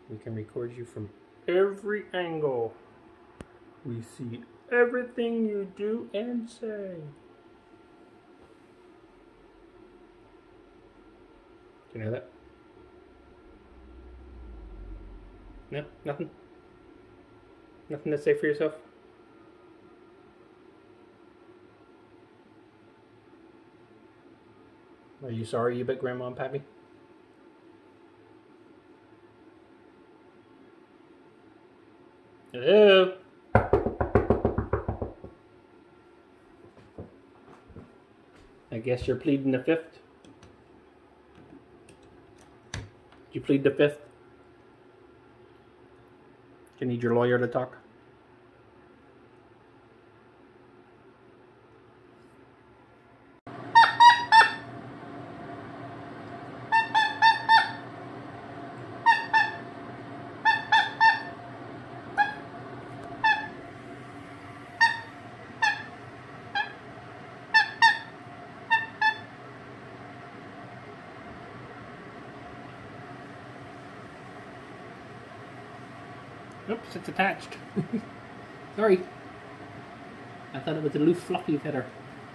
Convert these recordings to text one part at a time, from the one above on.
We can record you from every angle. We see everything you do and say. Do you know that? No? Nothing? Nothing to say for yourself? Are you sorry you bit Grandma and Pappy? Hello? I guess you're pleading the fifth? Did you plead the fifth? Do you need your lawyer to talk? Oops, it's attached. Sorry. I thought it was a loose fluffy feather.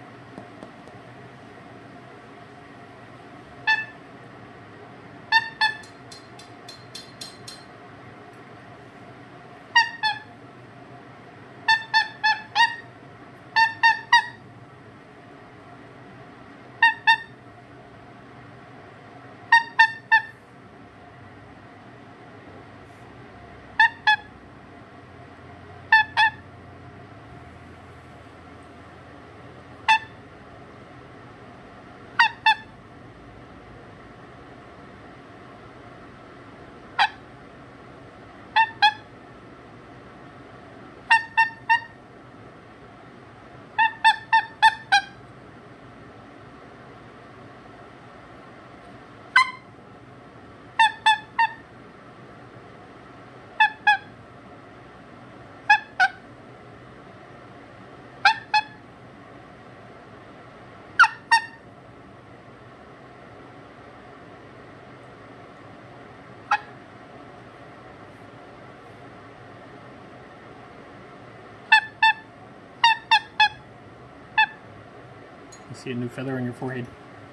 You see a new feather on your forehead.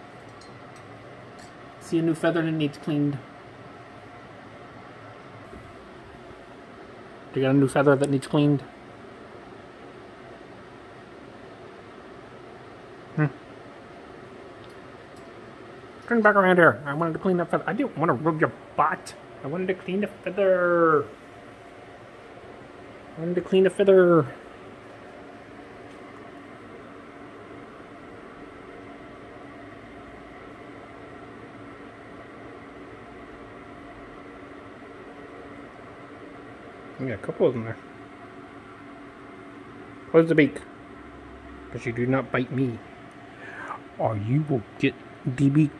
See a new feather that needs cleaned. You got a new feather that needs cleaned? Turn back around here. I wanted to clean that feather. I didn't want to rub your butt. I wanted to clean the feather. I wanted to clean the feather. We got a couple of them there. Close the beak. Because you do not bite me. Or you will get debeaked.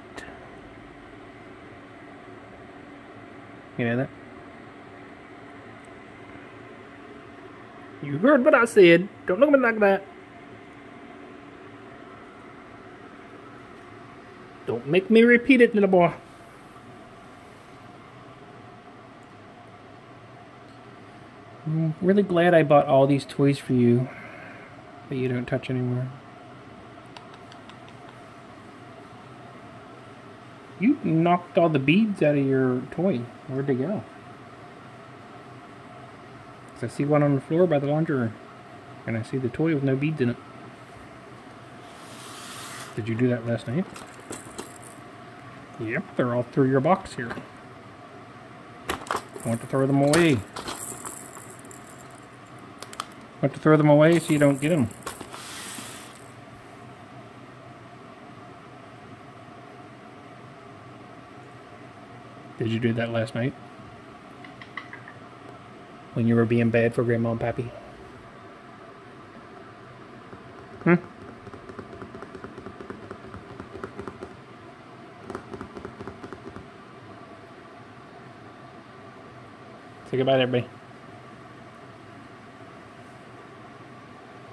You know that? You heard what I said. Don't look at me like that. Don't make me repeat it, little boy. I'm really glad I bought all these toys for you that you don't touch anymore. You knocked all the beads out of your toy. Where'd they go? 'Cause I see one on the floor by the laundry room. And I see the toy with no beads in it. Did you do that last night? Yep, they're all through your box here. I want to throw them away. I want to throw them away so you don't get them. Did you do that last night? When you were being bad for Grandma and Pappy? Say goodbye to everybody.